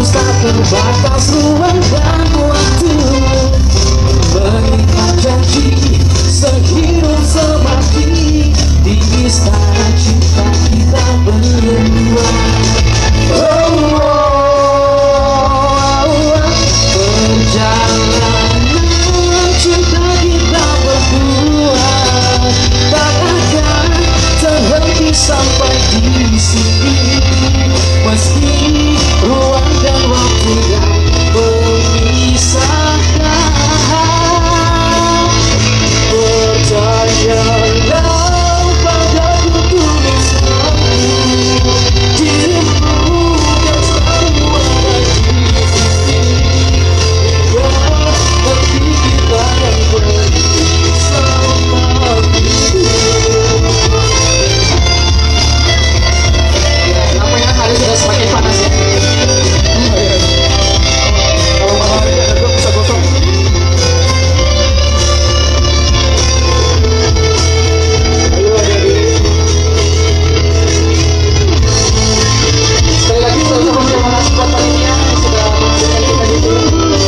tak terbatas ruang dan waktu, mengikat janji sehidup semati di istana cinta kita berdua. Perjalanan cinta kita berdua tak akan terhenti sampai di sini, meski ruang dan waktu yang memisahkan. Percayalah padaku, tuliskanmu dirimu dan selalu ada di sini, hingga nanti kita yang bersama. Namanya hari sudah semakin panas ya. Kalau matahari ada dua bisa gosong. Ayo adik-adik. Sekali lagi sama-sama terima kasih buat panitia yang sudah mengajarkan kita di sini.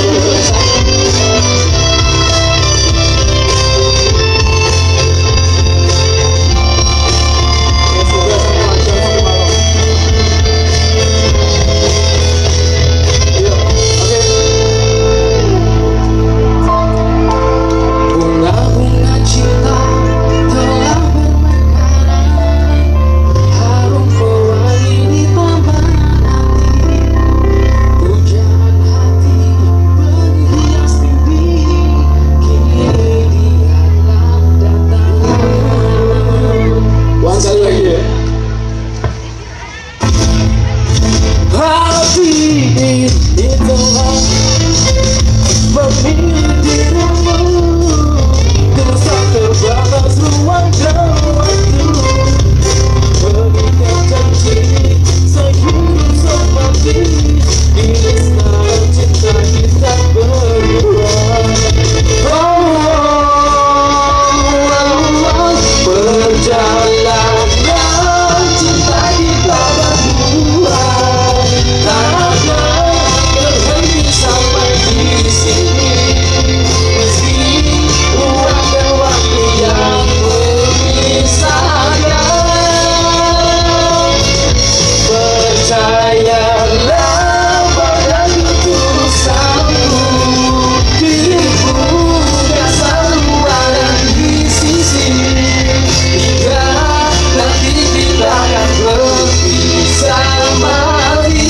Memilih dirimu, terus tak terbatas ruang dan waktu, mengikat janji sehidup semati di istana cinta kita berdua. Perjalanan cinta kita berdua tak akan terhenti sampai di sini, meski ruang dan waktu yang memisahkan. Percayalah pada ketulusanku, dirimu yang selalu ada di sisi, hingga nanti kita akan berpisah mati.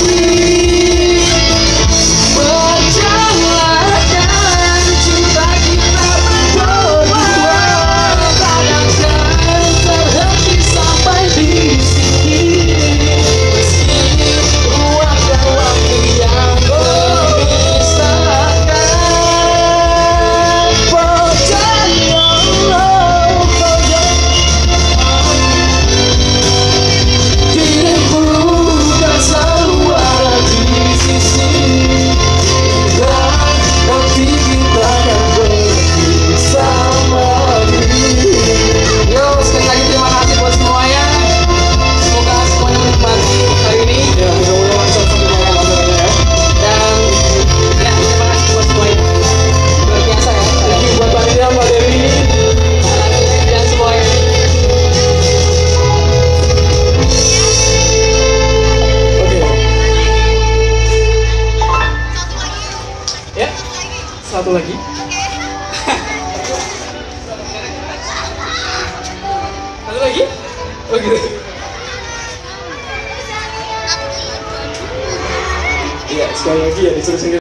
Satu lagi. Satu lagi? Oh gitu. Iya, sekali lagi ya disuruh sendiri.